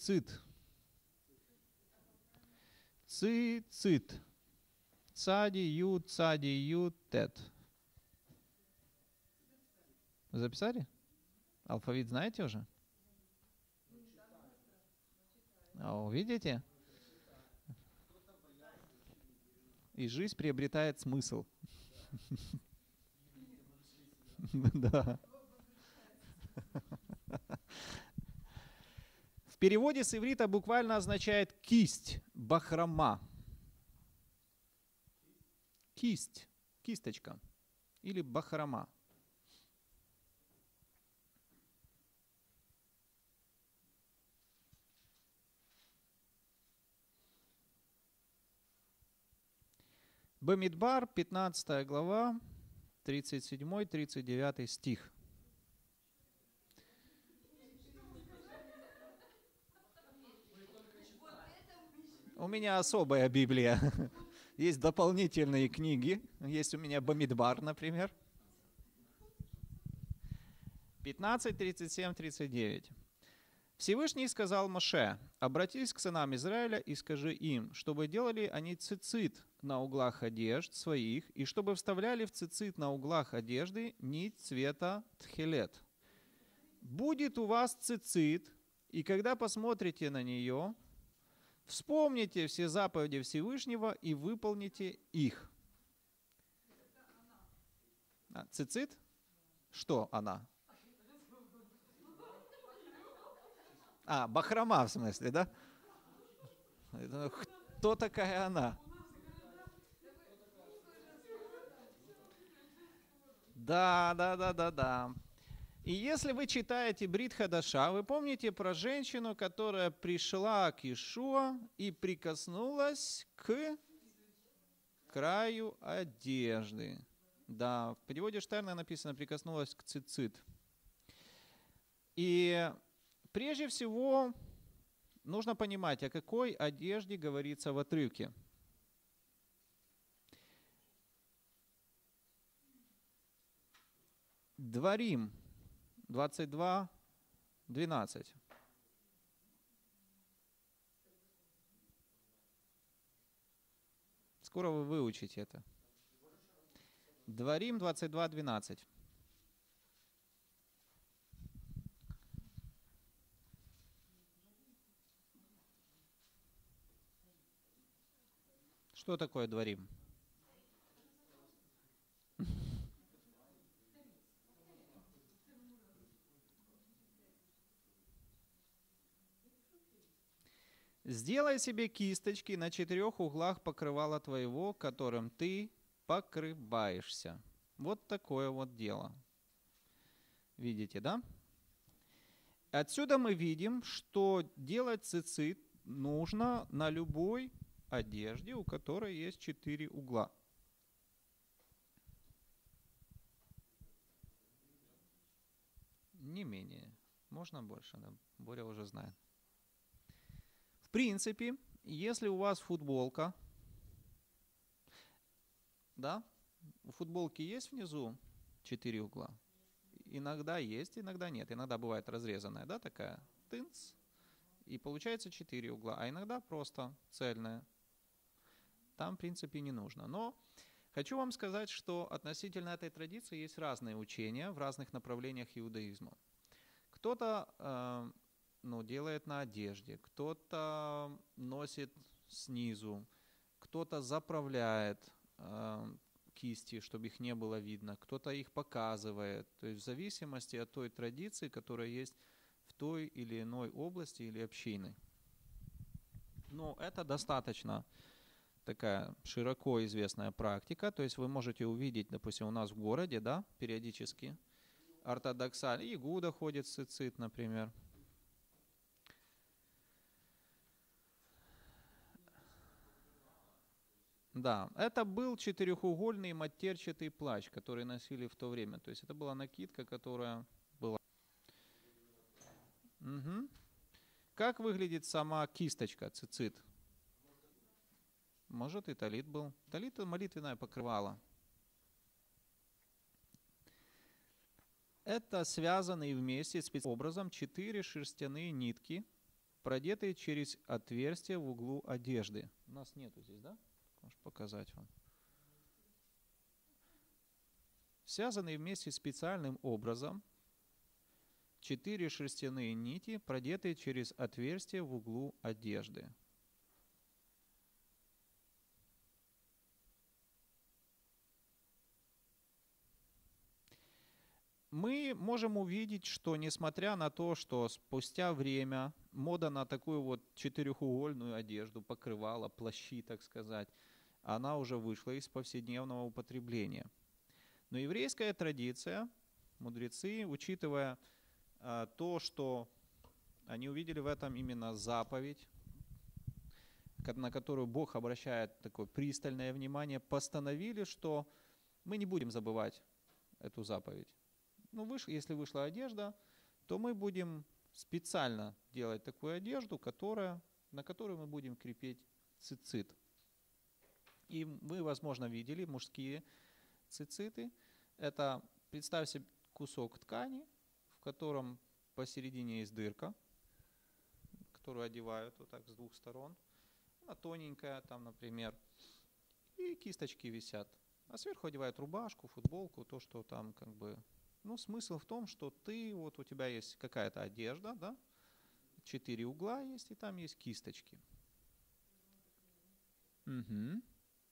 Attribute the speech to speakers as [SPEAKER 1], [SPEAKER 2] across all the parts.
[SPEAKER 1] цицит. Цицит. Цади, ют, тет. Записали? Алфавит знаете уже? Видите? И жизнь приобретает смысл. Да. В переводе с иврита буквально означает кисть, бахрома. Кисть, кисточка или бахрома. Бамидбар, 15 глава, 37-39 стих. У меня особая Библия. Есть дополнительные книги. Есть у меня Бамидбар, например. 15, 37, 39. Всевышний сказал Моше: «Обратись к сынам Израиля и скажи им, чтобы делали они цицит на углах одежд своих, и чтобы вставляли в цицит на углах одежды нить цвета тхелет. Будет у вас цицит, и когда посмотрите на нее, вспомните все заповеди Всевышнего и выполните их». Цицит? Что она? Бахрома в смысле, да? Кто такая она? Да. И если вы читаете Брит Хадаша, вы помните про женщину, которая пришла к Иешуа и прикоснулась к краю одежды. Да, в переводе Штерна написано «прикоснулась к цицит». И прежде всего нужно понимать, о какой одежде говорится в отрывке. Дворим 22:12. Скоро вы выучите это. Дворим 22:12. Что такое дворим? «Сделай себе кисточки на 4 углах покрывала твоего, которым ты покрываешься». Вот такое вот дело. Видите, да? Отсюда мы видим, что делать цицит нужно на любой одежде, у которой есть 4 угла. Не менее. Можно больше, да? Боря уже знает. В принципе, если у вас футболка, да, у футболки есть внизу 4 угла? Иногда есть, иногда нет. Иногда бывает разрезанная, да, такая, тынц, и получается 4 угла, а иногда просто цельная. Там, в принципе, не нужно. Но хочу вам сказать, что относительно этой традиции есть разные учения в разных направлениях иудаизма. Кто-то делает на одежде, кто-то носит снизу, кто-то заправляет кисти, чтобы их не было видно, кто-то их показывает. То есть в зависимости от той традиции, которая есть в той или иной области или общине. Но это достаточно такая широко известная практика. То есть вы можете увидеть, допустим, у нас в городе, да, периодически ортодоксальный, Игуда ходит с цицит, например. Да, это был четырехугольный матерчатый плащ, который носили в то время. То есть это была накидка, которая была. Угу. Как выглядит сама кисточка, цицит? Может, и талит был. Талит — это молитвенное покрывало. Это связанные вместе специальным образом 4 шерстяные нитки, продетые через отверстие в углу одежды. У нас нету здесь, да? Можешь показать вам. Связанные вместе специальным образом 4 шерстяные нити, продетые через отверстие в углу одежды. Мы можем увидеть, что несмотря на то, что спустя время мода на такую вот четырехугольную одежду, покрывала, плащи, так сказать, она уже вышла из повседневного употребления. Но еврейская традиция, мудрецы, учитывая то, что они увидели в этом именно заповедь, на которую Бог обращает такое пристальное внимание, постановили, что мы не будем забывать эту заповедь. Ну, если вышла одежда, то мы будем специально делать такую одежду, на которую мы будем крепить цицит. И вы, возможно, видели мужские цициты. Это, представь себе, кусок ткани, в котором посередине есть дырка, которую одевают вот так с двух сторон. Она тоненькая, там, например, и кисточки висят. А сверху одевают рубашку, футболку, то, что там как бы... Ну, смысл в том, что у тебя есть какая-то одежда, да, 4 угла есть, и там есть кисточки. Угу.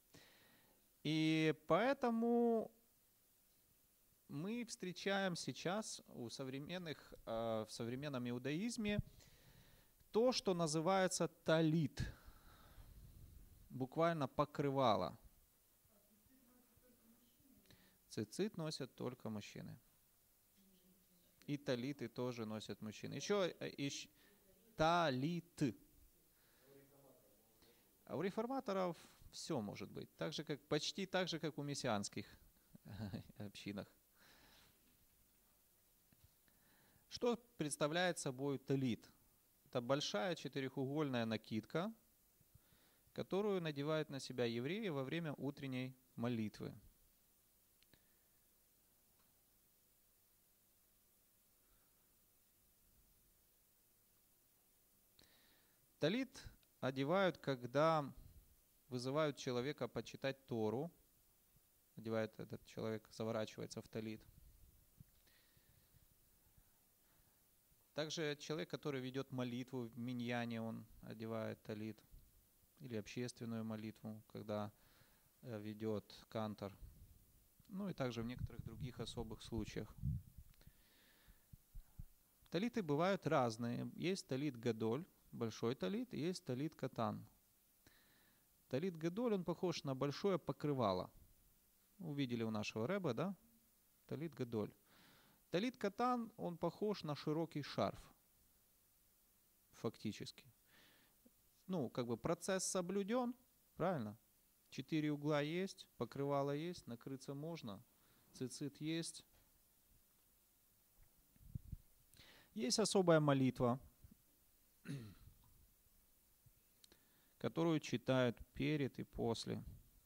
[SPEAKER 1] И поэтому мы встречаем сейчас в современном иудаизме то, что называется талит, буквально покрывало. Цицит носят только мужчины. И талиты тоже носят мужчины. Еще талит. А у реформаторов все может быть. Почти так же, как у мессианских общинах. Что представляет собой талит? Это большая четырехугольная накидка, которую надевают на себя евреи во время утренней молитвы. Талит одевают, когда вызывают человека почитать Тору. Одевает этот человек, заворачивается в талит. Также человек, который ведет молитву в миньяне, он одевает талит. Или общественную молитву, когда ведет кантор. Ну и также в некоторых других особых случаях. Талиты бывают разные. Есть талит гадоль, большой талит, и есть талит катан. Талит гадоль, он похож на большое покрывало. Увидели у нашего рэба, да? Талит гадоль. Талит катан, он похож на широкий шарф. Фактически. Ну, как бы процесс соблюден, правильно? 4 угла есть, покрывало есть, накрыться можно, цицит есть. Есть особая молитва, которую читают перед и после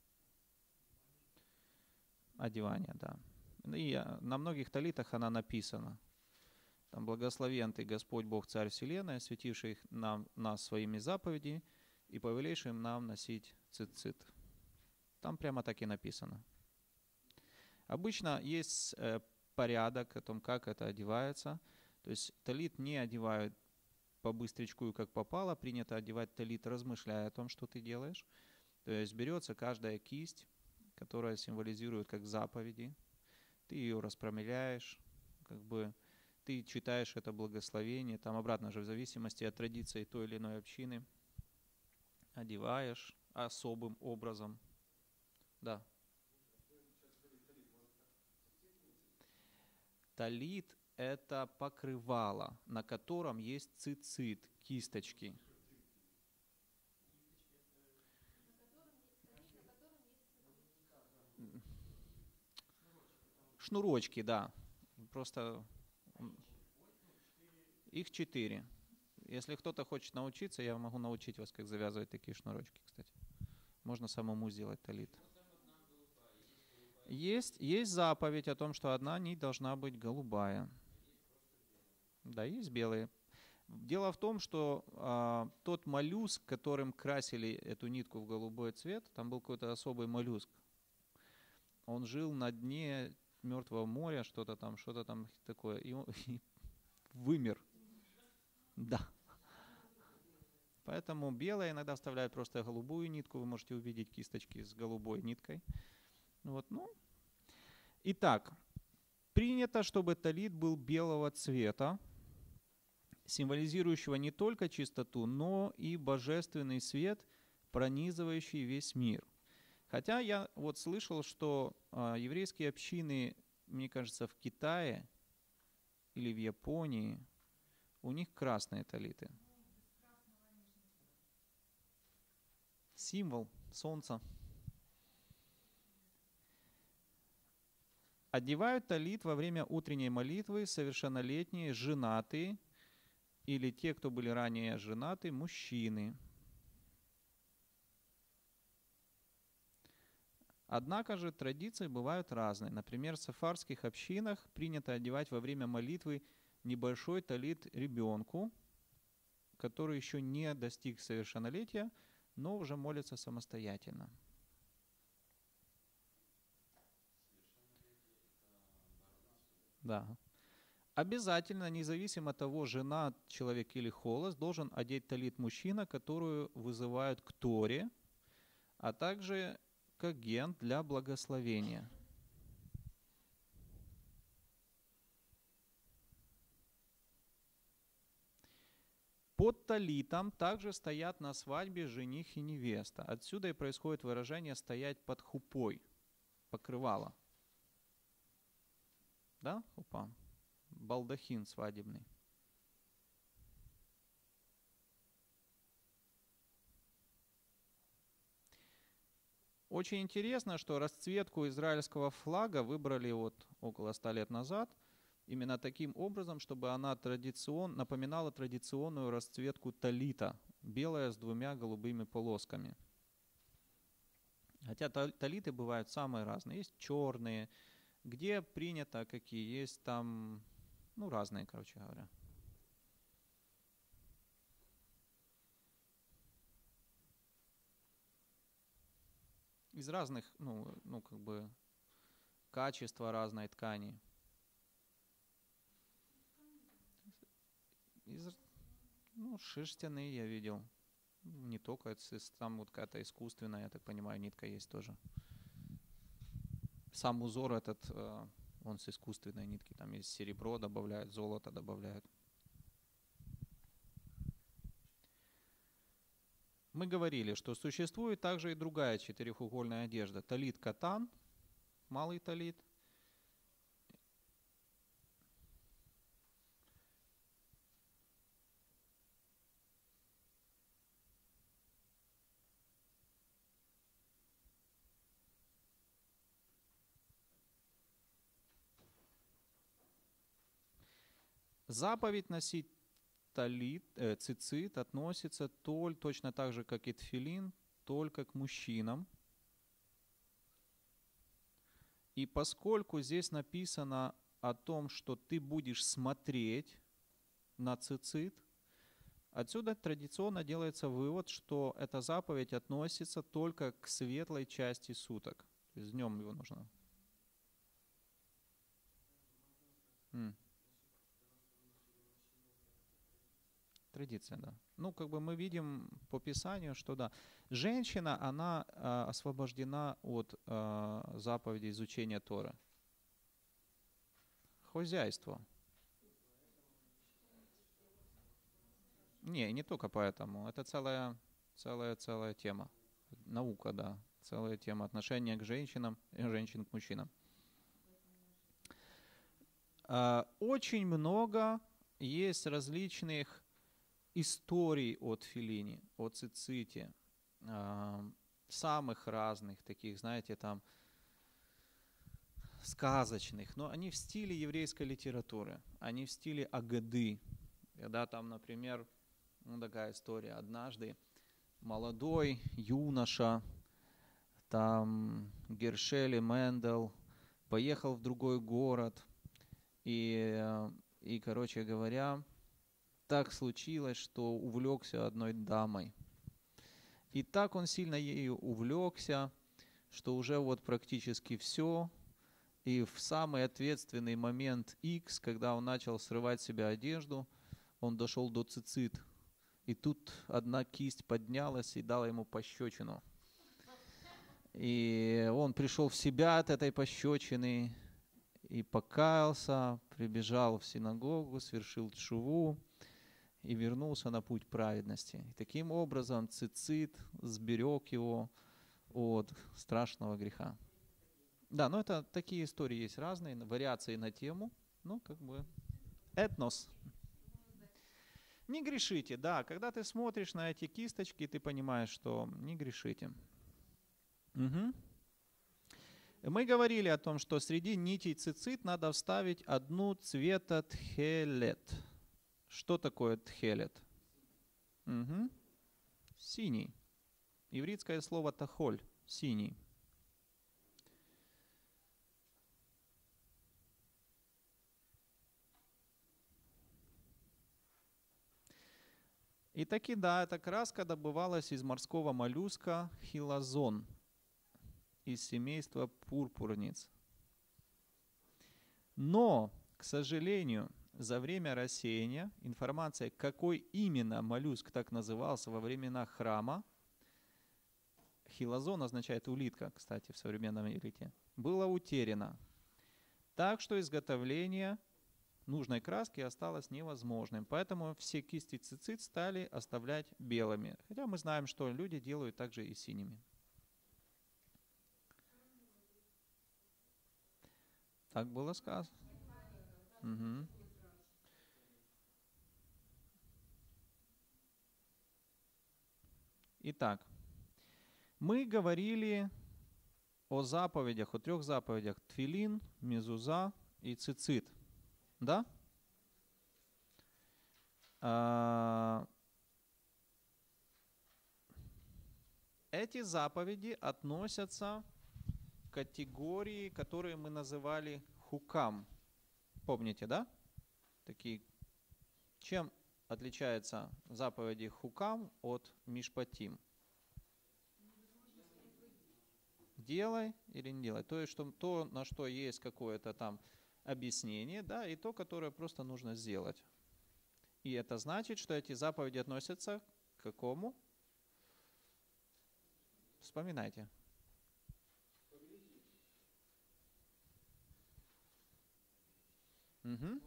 [SPEAKER 1] одевания, да. И на многих талитах она написана. Там благословен Ты, Господь Бог, Царь Вселенной, осветивший нас своими заповедями и повелевший нам носить цицит. Там прямо так и написано. Обычно есть порядок о том, как это одевается. То есть талит не одевают по быстрячку и как попало. Принято одевать талит, размышляя о том, что ты делаешь. То есть берется каждая кисть, которая символизирует как заповеди. Ты ее распрямляешь, как бы ты читаешь это благословение. Там обратно же в зависимости от традиции той или иной общины одеваешь особым образом. Да. Талит – это покрывало, на котором есть цицит, кисточки. Шнурочки, да. Просто их 4. Если кто-то хочет научиться, я могу научить вас, как завязывать такие шнурочки, кстати. Можно самому сделать талит. Есть заповедь о том, что одна нить должна быть голубая. Да, есть белые. Дело в том, что тот моллюск, которым красили эту нитку в голубой цвет, там был какой-то особый моллюск. Он жил на дне Мертвого моря, что-то там такое, и он и вымер. Да. Поэтому белое иногда вставляют просто голубую нитку. Вы можете увидеть кисточки с голубой ниткой. Вот, ну. Итак, принято, чтобы талит был белого цвета, символизирующего не только чистоту, но и божественный свет, пронизывающий весь мир. Хотя я вот слышал, что еврейские общины, мне кажется, в Китае или в Японии, у них красные талиты. Символ солнца. Одевают талит во время утренней молитвы совершеннолетние, женатые или те, кто были ранее женаты, мужчины. Однако же традиции бывают разные. Например, в сефардских общинах принято одевать во время молитвы небольшой талит ребенку, который еще не достиг совершеннолетия, но уже молится самостоятельно. Да. Обязательно, независимо от того, женат человек или холост, должен одеть талит мужчина, которую вызывают к Торе, а также к агент для благословения. Под талитом также стоят на свадьбе жених и невеста. Отсюда и происходит выражение «стоять под хупой», покрывало. Да, хупа? Балдахин свадебный. Очень интересно, что расцветку израильского флага выбрали вот около 100 лет назад именно таким образом, чтобы она напоминала традиционную расцветку талита, белая с 2 голубыми полосками. Хотя талиты бывают самые разные. Есть черные, где принято, какие есть там, ну, разные, короче говоря. Из разных, как бы, качества разной ткани. Шерстяные я видел. Не только, там вот какая-то искусственная, я так понимаю, нитка есть тоже. Сам узор этот, он с искусственной нитки. Там есть серебро добавляют, золото добавляют. Мы говорили, что существует также и другая четырехугольная одежда. Талит катан, малый талит. Заповедь носить талит, цицит относится точно так же, как и тфилин, только к мужчинам. И поскольку здесь написано о том, что ты будешь смотреть на цицит, отсюда традиционно делается вывод, что эта заповедь относится только к светлой части суток. То есть днем его нужно. Традиция, да. Ну, как бы мы видим по Писанию, что да, женщина, она освобождена от заповеди изучения Торы. Хозяйство. Не только поэтому. Это целая тема. Наука, да. Целая тема отношения к женщинам и женщин к мужчинам. Очень много есть различных историй о тфилине, о циците, самых разных таких, знаете, там, сказочных, но они в стиле еврейской литературы, они в стиле Агады, когда там, например, такая история, однажды молодой юноша, там, Гершель Мендел, поехал в другой город, и короче говоря, так случилось, что увлекся одной дамой. И так он сильно ею увлекся, что уже вот практически все. И в самый ответственный момент X, когда он начал срывать с себя одежду, он дошел до цицит. И тут одна кисть поднялась и дала ему пощечину. И он пришел в себя от этой пощечины и покаялся, прибежал в синагогу, совершил тшуву и вернулся на путь праведности. И таким образом цицит сберег его от страшного греха. Да, но это такие истории есть разные, вариации на тему, ну как бы этнос. Не грешите, да, когда ты смотришь на эти кисточки, ты понимаешь, что не грешите. Угу. Мы говорили о том, что среди нитей цицит надо вставить одну цвета тхелет. Что такое тхелет? Угу. Синий. Ивритское слово тахоль. Синий. И таки, да, эта краска добывалась из морского моллюска хилозон, из семейства пурпурниц. Но, к сожалению, за время рассеяния информация, какой именно моллюск так назывался во времена храма, хилозон означает улитка, кстати, в современном иврите, было утеряно. Так что изготовление нужной краски осталось невозможным. Поэтому все кисти цицит стали оставлять белыми. Хотя мы знаем, что люди делают также и синими. Так было сказано. Угу. Итак, мы говорили о заповедях, о 3 заповедях: тфилин, мезуза и цицит. Да? Эти заповеди относятся к категории, которые мы называли хукам. Помните, да? Такие. Чем отличаются заповеди хукам от мишпатим? Делай или не делай. То есть, что, то, на что есть какое-то там объяснение, да, и то, которое просто нужно сделать. И это значит, что эти заповеди относятся к какому? Вспоминайте. Угу.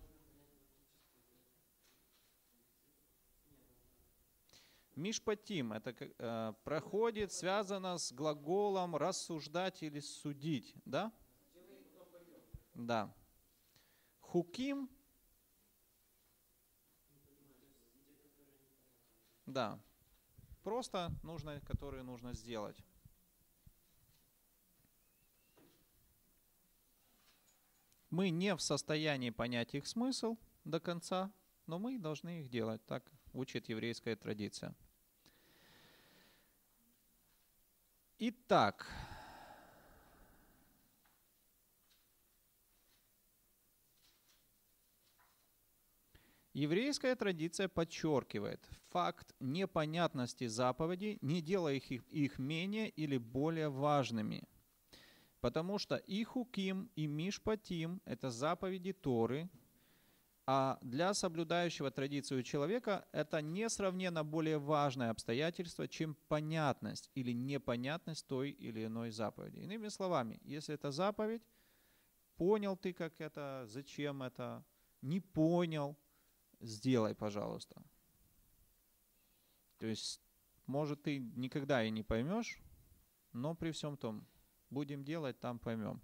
[SPEAKER 1] Мишпатим — это проходит, связано с глаголом рассуждать или судить, да? Да. Хуким, да, просто нужно, которые нужно сделать. Мы не в состоянии понять их смысл до конца, но мы должны их делать. Так учит еврейская традиция. Итак, еврейская традиция подчеркивает факт непонятности заповедей, не делая их менее или более важными. Потому что и хуким, и мишпатим — это заповеди Торы, а для соблюдающего традицию человека это несравненно более важное обстоятельство, чем понятность или непонятность той или иной заповеди. Иными словами, если это заповедь, понял ты, как это, зачем это, не понял, сделай, пожалуйста. То есть, может, ты никогда и не поймешь, но при всем том, будем делать, там поймем.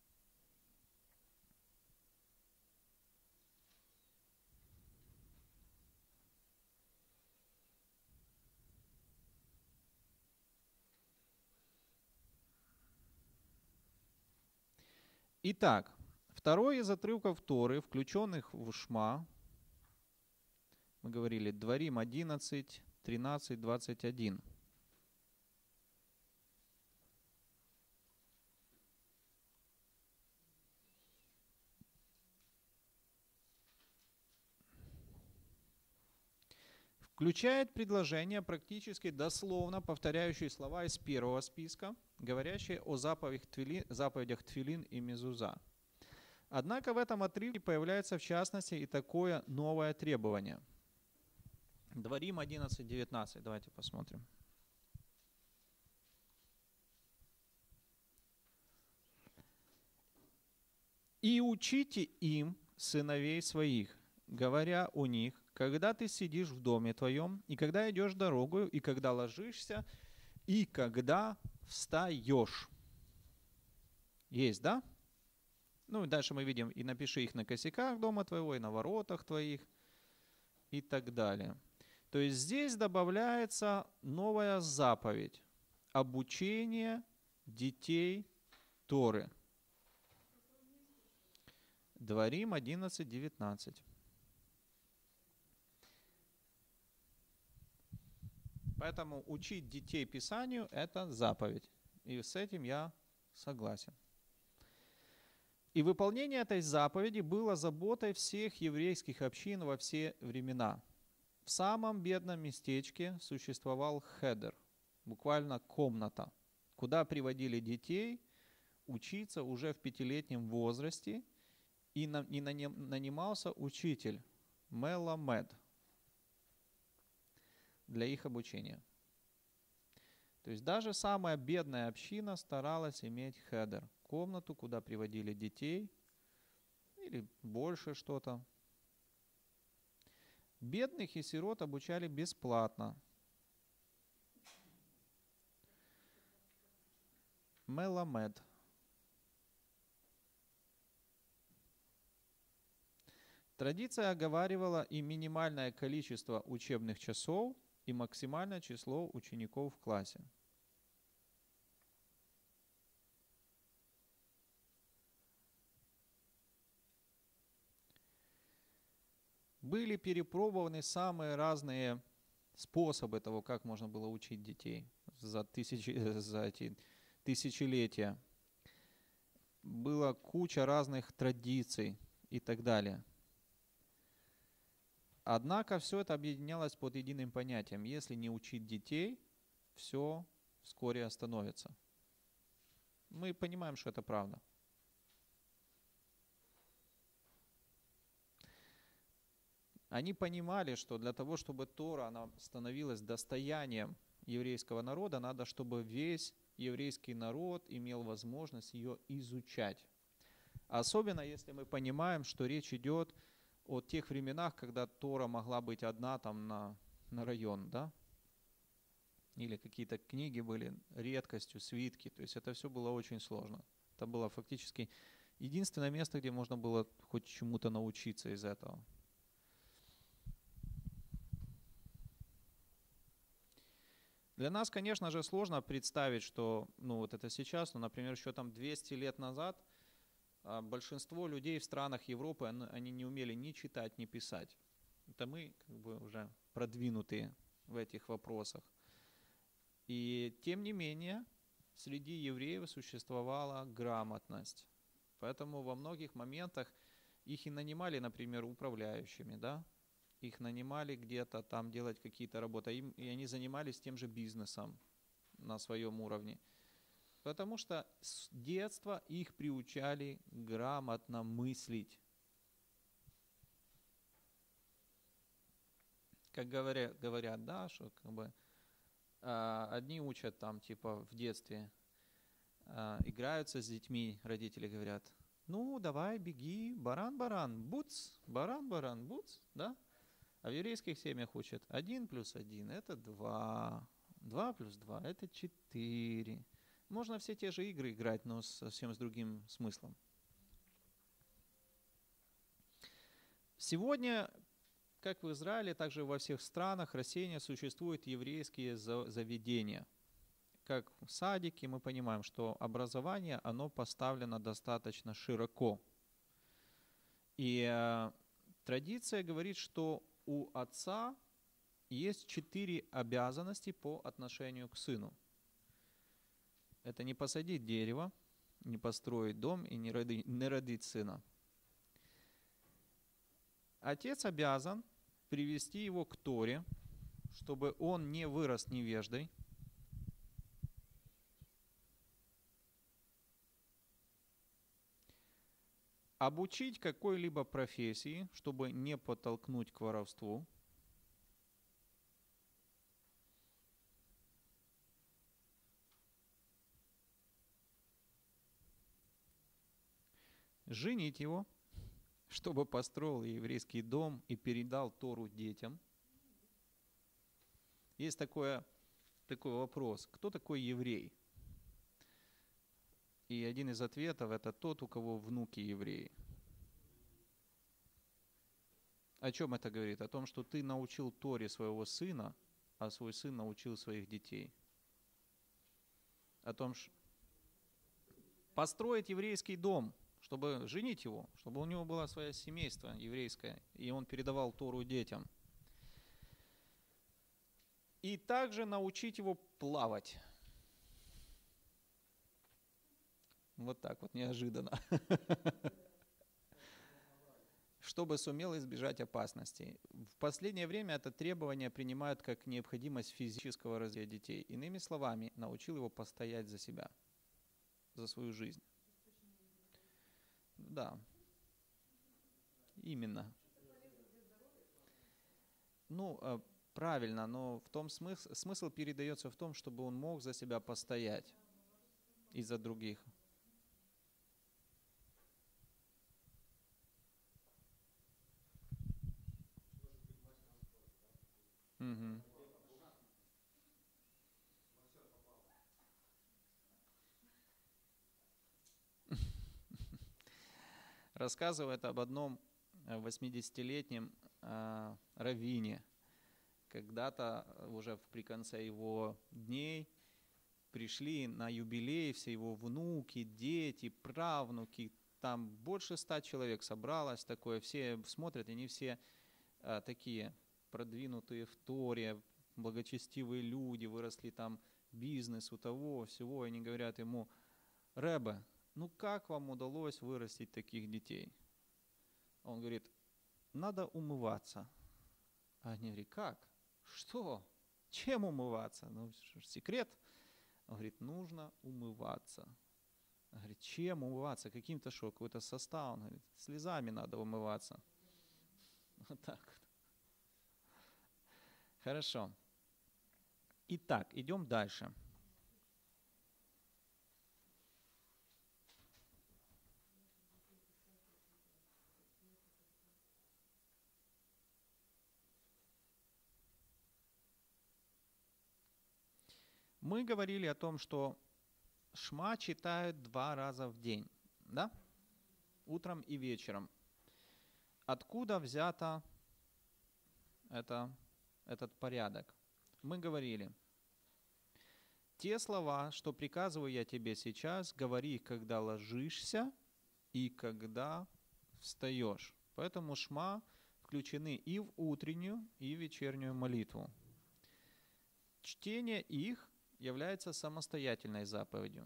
[SPEAKER 1] Итак, второй из отрывков Торы, включенных в Шма, мы говорили, Дворим 11, 13, 21. включает предложения, практически дословно повторяющие слова из первого списка, говорящие о заповедях тфилин и мезуза. Однако в этом отрывке появляется в частности и такое новое требование. Дворим 11:19, давайте посмотрим. «И учите им сыновей своих, говоря у них, когда ты сидишь в доме твоем, и когда идешь дорогою, и когда ложишься, и когда встаешь». Есть, да? Ну и дальше мы видим, и напиши их на косяках дома твоего, и на воротах твоих, и так далее. То есть здесь добавляется новая заповедь – обучение детей Торы. Дворим 11:19. Поэтому учить детей Писанию – это заповедь. И с этим я согласен. И выполнение этой заповеди было заботой всех еврейских общин во все времена. В самом бедном местечке существовал хедер, буквально комната, куда приводили детей учиться уже в 5-летнем возрасте, и нанимался учитель, меламед, для их обучения. То есть даже самая бедная община старалась иметь хедер, комнату, куда приводили детей, или больше что-то. Бедных и сирот обучали бесплатно. Меламед. Традиция оговаривала и минимальное количество учебных часов, и максимальное число учеников в классе. Были перепробованы самые разные способы того, как можно было учить детей за эти тысячелетия. Была куча разных традиций и так далее. Однако все это объединялось под единым понятием. Если не учить детей, все вскоре остановится. Мы понимаем, что это правда. Они понимали, что для того, чтобы Тора она становилась достоянием еврейского народа, надо, чтобы весь еврейский народ имел возможность ее изучать. Особенно, если мы понимаем, что речь идет о тех временах, когда Тора могла быть одна там на район, да? Или какие-то книги были редкостью, свитки. То есть это все было очень сложно. Это было фактически единственное место, где можно было хоть чему-то научиться из этого. Для нас, конечно же, сложно представить, что, вот это сейчас, например, еще там 200 лет назад большинство людей в странах Европы, они не умели ни читать, ни писать. Это мы как бы уже продвинутые в этих вопросах. И тем не менее, среди евреев существовала грамотность. Поэтому во многих моментах их и нанимали, например, управляющими, да? Их нанимали где-то там делать какие-то работы, и они занимались тем же бизнесом на своем уровне. Потому что с детства их приучали грамотно мыслить. Как говорят, да, что как бы одни учат там типа в детстве, играются с детьми, родители говорят, ну давай беги, баран-баран, буц, баран-баран, буц, да? А в еврейских семьях учат 1 + 1 это 2, 2 + 2 это 4. Можно все те же игры играть, но совсем с другим смыслом. Сегодня, как в Израиле, так и во всех странах рассеяния существуют еврейские заведения. Как в садике мы понимаем, что образование, оно поставлено достаточно широко. И традиция говорит, что у отца есть 4 обязанности по отношению к сыну. Это не посадить дерево, не построить дом и не родить сына. Отец обязан привести его к Торе, чтобы он не вырос невеждой, обучить какой-либо профессии, чтобы не подтолкнуть к воровству, женить его, чтобы построил еврейский дом и передал Тору детям. Есть такой вопрос, кто такой еврей? И один из ответов — это тот, у кого внуки евреи. О чем это говорит? О том, что ты научил Торе своего сына, а свой сын научил своих детей. О том, что построить еврейский дом, чтобы женить его, чтобы у него было свое семейство еврейское, и он передавал Тору детям. И также научить его плавать. Вот так вот, неожиданно. Чтобы сумел избежать опасностей. В последнее время это требование принимают как необходимость физического развития детей. Иными словами, научил его постоять за себя, за свою жизнь. Да, именно. Ну, правильно, но в том смысл передается в том, чтобы он мог за себя постоять и за других. Угу. Рассказывает об одном 80-летнем раввине. Когда-то уже при конце его дней пришли на юбилей все его внуки, дети, правнуки. Там больше 100 человек собралось такое. Все смотрят, они все такие продвинутые в Торе, благочестивые люди, выросли там бизнес у того, всего. И они говорят ему: «Ребе, ну как вам удалось вырастить таких детей?» Он говорит: «Надо умываться». А они говорят: «Как? Что? Чем умываться? Ну, секрет?» Он говорит: «Нужно умываться». Он говорит: «Чем умываться? Каким-то что? Какой-то состав?» Он говорит: «Слезами надо умываться». Вот так вот. Хорошо. Итак, идем дальше. Мы говорили о том, что Шма читают 2 раза в день, да? Утром и вечером. Откуда взято этот порядок? Мы говорили: те слова, что приказываю я тебе сейчас, говори, когда ложишься и когда встаешь. Поэтому Шма включены и в утреннюю, и в вечернюю молитву. Чтение их является самостоятельной заповедью.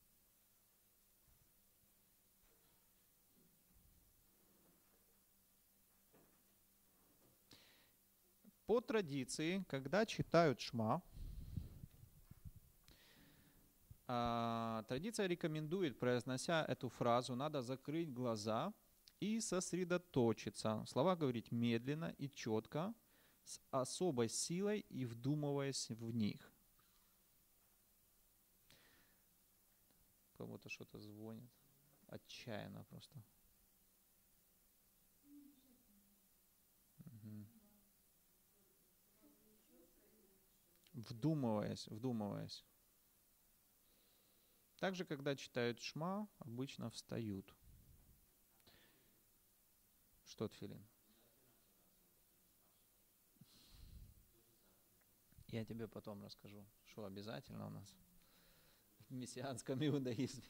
[SPEAKER 1] По традиции, когда читают Шма, традиция рекомендует, произнося эту фразу, надо закрыть глаза и сосредоточиться. Слова говорить медленно и четко, с особой силой и вдумываясь в них. Кому-то что-то звонит. Отчаянно просто. Угу. Вдумываясь. Также, когда читают Шма, обычно встают. Что, Тфилин? Я тебе потом расскажу, что обязательно у нас в мессианском иудаизме.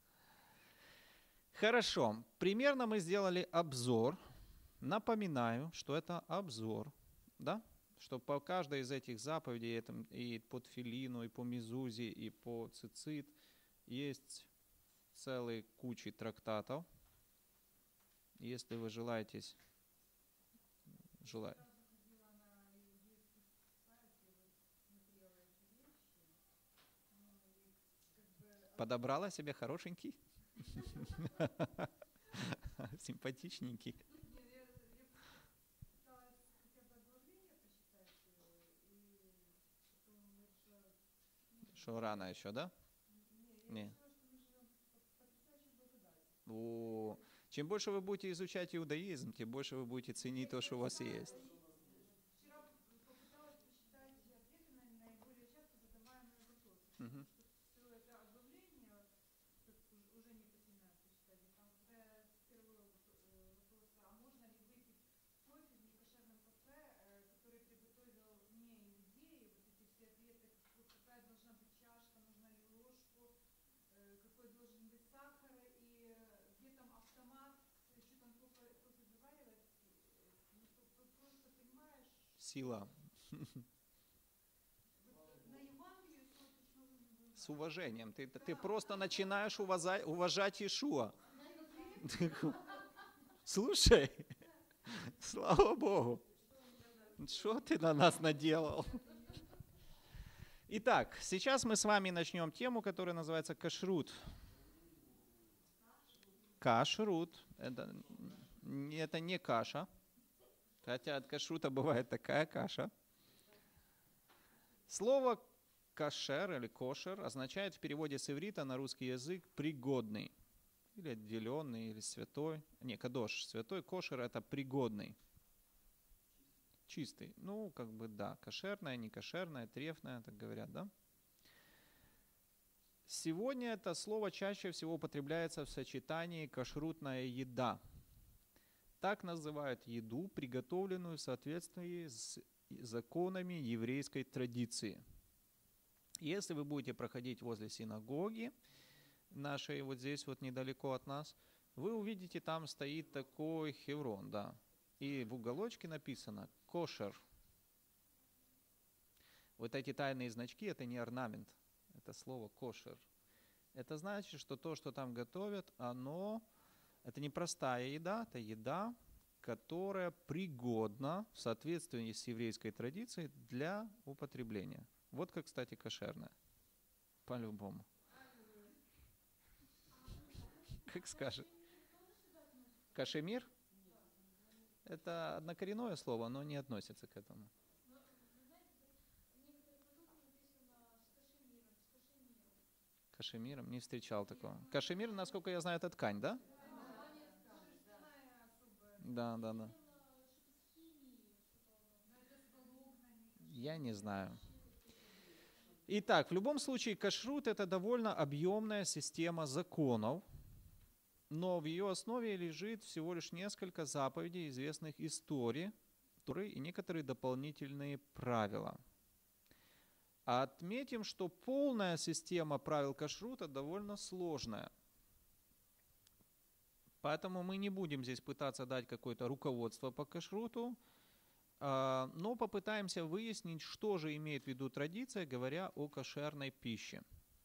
[SPEAKER 1] Хорошо, примерно мы сделали обзор. Напоминаю, что это обзор, да? Что по каждой из этих заповедей, и по Тфилину, и по Мезузе, и по Цицит, есть целые кучи трактатов. Если вы желаете. Подобрала себе хорошенький, симпатичненький. Что рано еще, да? Не. Чем больше вы будете изучать иудаизм, тем больше вы будете ценить то, что у вас есть. Угу. Сила. С уважением. Ты просто начинаешь уважать Иешуа. Слушай, слава Богу. Что ты на нас наделал? Итак, сейчас мы с вами начнем тему, которая называется кашрут. Кашрут. Это не каша. Хотя от кашрута бывает такая каша. Слово кашер или кошер означает в переводе с иврита на русский язык пригодный. Или отделенный, или святой. Не, кадош, святой. Кошер это пригодный. Чистый. Ну, как бы да. Кошерное, не кошерное, трефное, так говорят, да? Сегодня это слово чаще всего употребляется в сочетании кашрутная еда. Так называют еду, приготовленную в соответствии с законами еврейской традиции. Если вы будете проходить возле синагоги, нашей вот здесь вот недалеко от нас, вы увидите, там стоит такой хеврон, да. И в уголочке написано «кошер». Вот эти тайные значки, это не орнамент, это слово «кошер». Это значит, что то, что там готовят, это не простая еда, это еда, которая пригодна в соответствии с еврейской традицией для употребления. Вот как, кстати, кошерная. По-любому. Как скажет. Кашемир? Это однокоренное слово, но не относится к этому. Кашемиром? Не встречал такого. Кашемир, насколько я знаю, это ткань, да? Да. Я не знаю. Итак, в любом случае, кашрут – это довольно объемная система законов, но в ее основе лежит всего лишь несколько заповедей, известных историй, и некоторые дополнительные правила. Отметим, что полная система правил кашрута довольно сложная. Поэтому мы не будем здесь пытаться дать какое-то руководство по кашруту, но попытаемся выяснить, что же имеет в виду традиция, говоря о кошерной пище.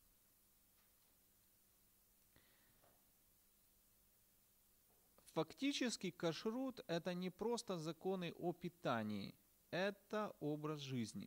[SPEAKER 1] Фактически кашрут – это не просто законы о питании, это образ жизни.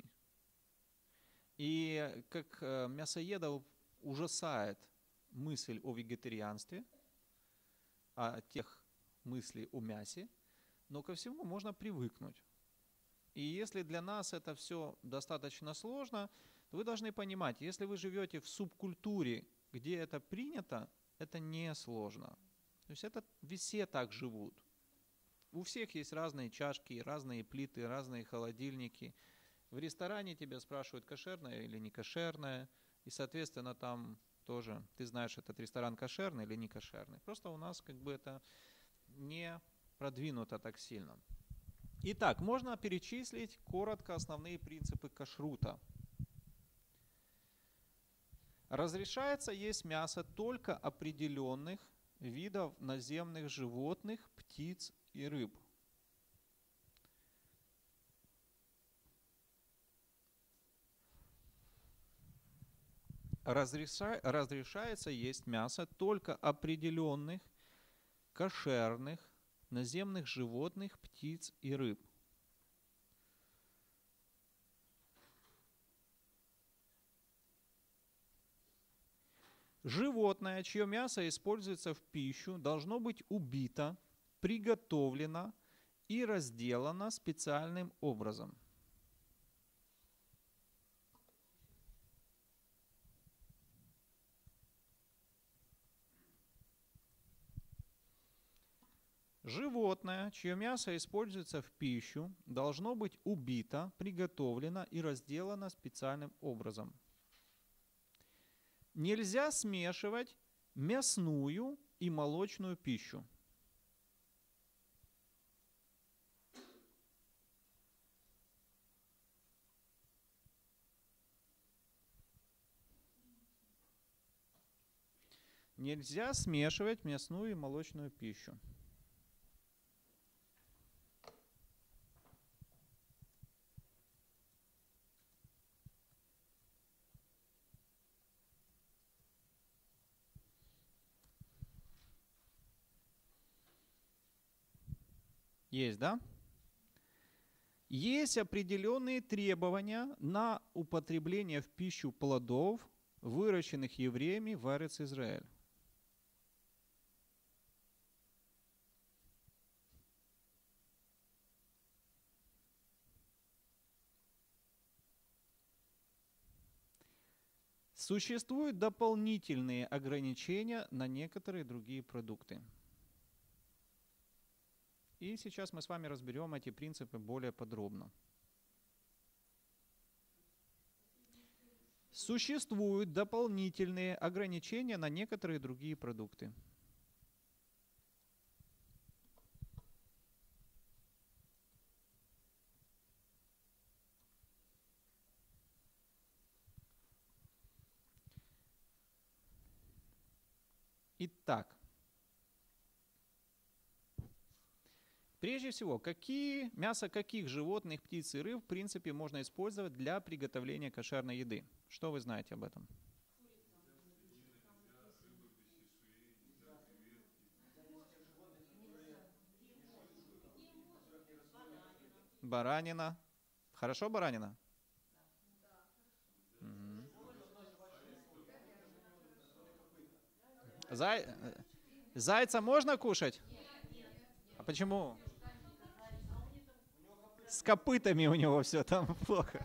[SPEAKER 1] И как мясоедов ужасает мысль о вегетарианстве, о тех мыслей о мясе, но ко всему можно привыкнуть. И если для нас это все достаточно сложно, то вы должны понимать, если вы живете в субкультуре, где это принято, это не сложно. То есть это все так живут. У всех есть разные чашки, разные плиты, разные холодильники. В ресторане тебя спрашивают, кошерное или не кошерное. И, соответственно, там тоже ты знаешь, этот ресторан кошерный или не кошерный. Просто у нас как бы это не продвинуто так сильно. Итак, можно перечислить коротко основные принципы кашрута. Разрешается есть мясо только определенных видов наземных животных, птиц и рыб. Разрешается есть мясо только определенных кошерных наземных животных, птиц и рыб. Животное, чье мясо используется в пищу, должно быть убито, приготовлено и разделано специальным образом. Животное, чье мясо используется в пищу, должно быть убито, приготовлено и разделано специальным образом. Нельзя смешивать мясную и молочную пищу. Нельзя смешивать мясную и молочную пищу. Есть, да? Есть определенные требования на употребление в пищу плодов, выращенных евреями в Эрец-Израиль. Существуют дополнительные ограничения на некоторые другие продукты. И сейчас мы с вами разберем эти принципы более подробно. Существуют дополнительные ограничения на некоторые другие продукты. Итак, прежде всего, мясо каких животных, птиц и рыб в принципе можно использовать для приготовления кошерной еды? Что вы знаете об этом? Баранина. Хорошо баранина? Мгм. Зайца можно кушать? А почему? С копытами у него все там плохо.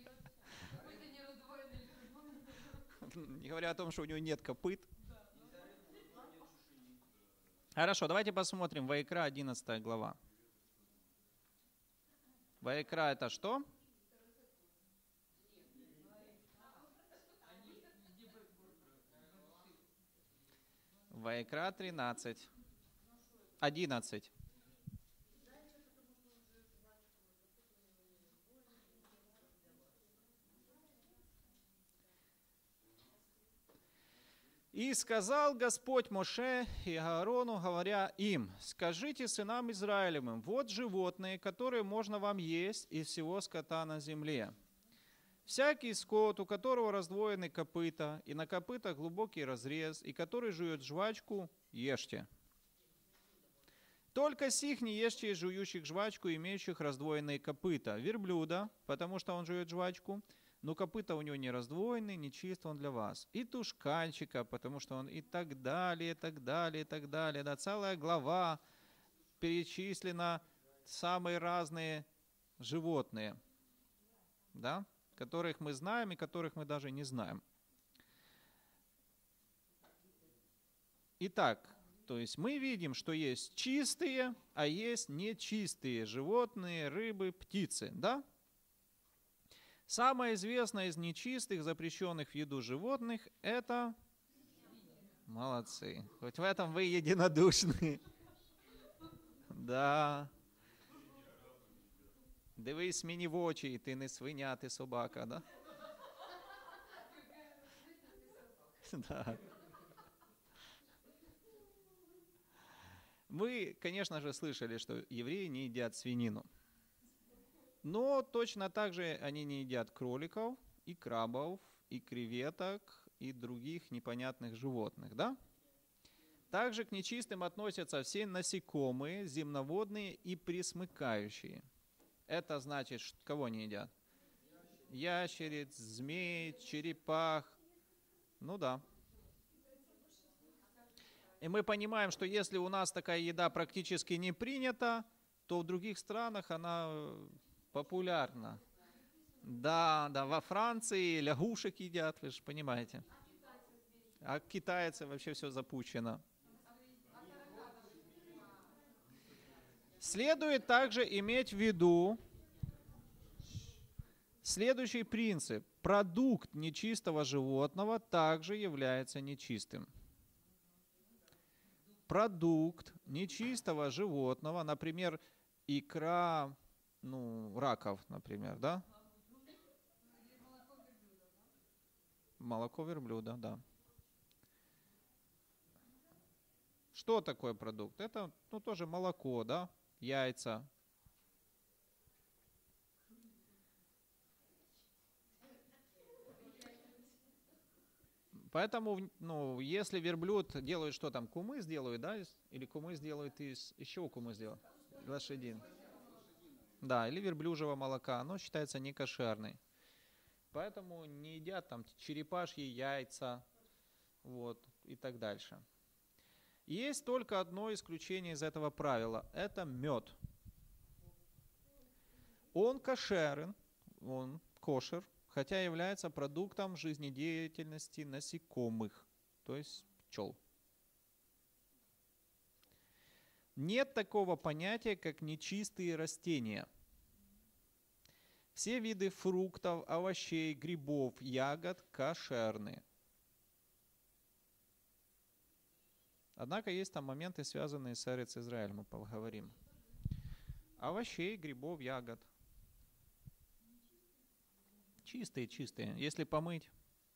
[SPEAKER 1] Не говоря о том, что у него нет копыт. Хорошо, давайте посмотрим. Ваикра, 11 глава. Ваикра это что? Ваикра 13. 11. «И сказал Господь Моше и Аарону, говоря им: скажите сынам Израилевым, вот животные, которые можно вам есть из всего скота на земле. Всякий скот, у которого раздвоены копыта, и на копытах глубокий разрез, и который жует жвачку, ешьте. Только сих не ешьте из жующих жвачку, имеющих раздвоенные копыта, верблюда, потому что он жует жвачку, но копыта у него не раздвоены, нечист он для вас. И тушканчика, потому что он и так далее, и так далее, и так далее. Да, целая глава перечислена самые разные животные, да, которых мы знаем и которых мы даже не знаем. Итак, то есть мы видим, что есть чистые, а есть нечистые животные, рыбы, птицы, да? Самое известное из нечистых, запрещенных в еду животных, это... Молодцы. Хоть в этом вы единодушны. Да. Дивись мені в очі, ти не свиня, ти собака, да? Да. Мы, конечно же, слышали, что евреи не едят свинину. Но точно так же они не едят кроликов, и крабов, и креветок, и других непонятных животных, да? Также к нечистым относятся все насекомые, земноводные и пресмыкающие. Это значит, кого не едят? Ящериц, змей, черепах. Ну да. И мы понимаем, что если у нас такая еда практически не принята, то в других странах она популярна. Да, да, во Франции лягушек едят, вы же понимаете. А китайцы вообще все запущено. Следует также иметь в виду следующий принцип. Продукт нечистого животного также является нечистым. Продукт нечистого животного, например, икра, раков, например, да? Молоко верблюда, да. Что такое продукт? Это, тоже молоко, да? Яйца. Поэтому, если верблюд делает что там, кумыс делают, да? Или кумыс делают из чего кумыс делают? Лошадин. Да, или верблюжьего молока. Оно считается некошерной. Поэтому не едят там черепашьи яйца, вот, и так дальше. Есть только одно исключение из этого правила. Это мед. Он кошерен, он кошер, хотя является продуктом жизнедеятельности насекомых, то есть пчел. Нет такого понятия, как нечистые растения. Все виды фруктов, овощей, грибов, ягод кошерны. Однако есть там моменты, связанные с Эрец Израиль, мы поговорим. Овощей, грибов, ягод. Чистые, чистые. Если помыть.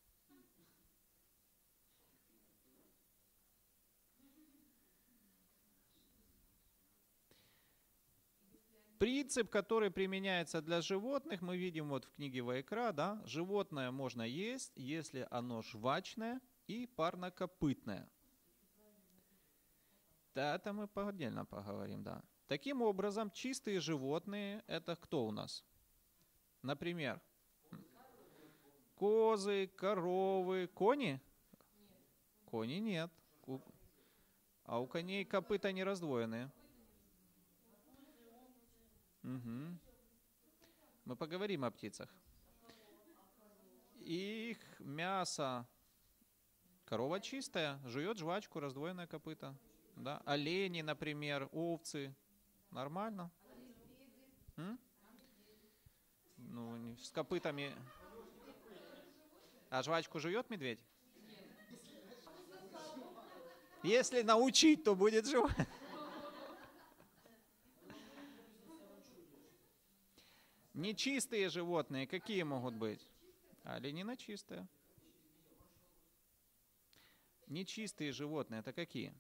[SPEAKER 1] Принцип, который применяется для животных, мы видим вот в книге Ваикра, да, животное можно есть, если оно жвачное и парнокопытное. Да, это мы отдельно поговорим, да. Таким образом, чистые животные, это кто у нас? Например, козы, коровы, кони? Кони нет. А у коней копыта не раздвоенные. Угу. Мы поговорим о птицах. Их мясо. Корова чистая, жует жвачку, раздвоенное копыто. Да? Олени, например, овцы. Нормально? С копытами. А жвачку жует медведь? Если научить, то будет жевать. Нечистые животные какие могут быть? Оленина чистая. Нечистые животные это какие?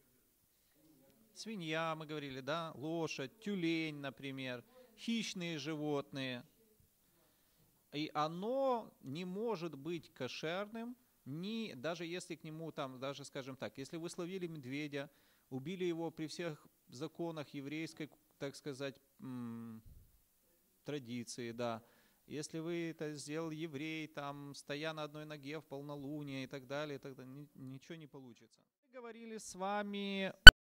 [SPEAKER 1] Свинья, мы говорили, да? Лошадь, тюлень, например. Хищные животные. И оно не может быть кошерным, даже если к нему там, даже скажем так, если вы словили медведя, убили его при всех законах еврейской, так сказать, традиции, да. Если вы это сделал еврей, там, стоя на одной ноге в полнолуние и так далее, тогда ничего не получится. Мы говорили с вами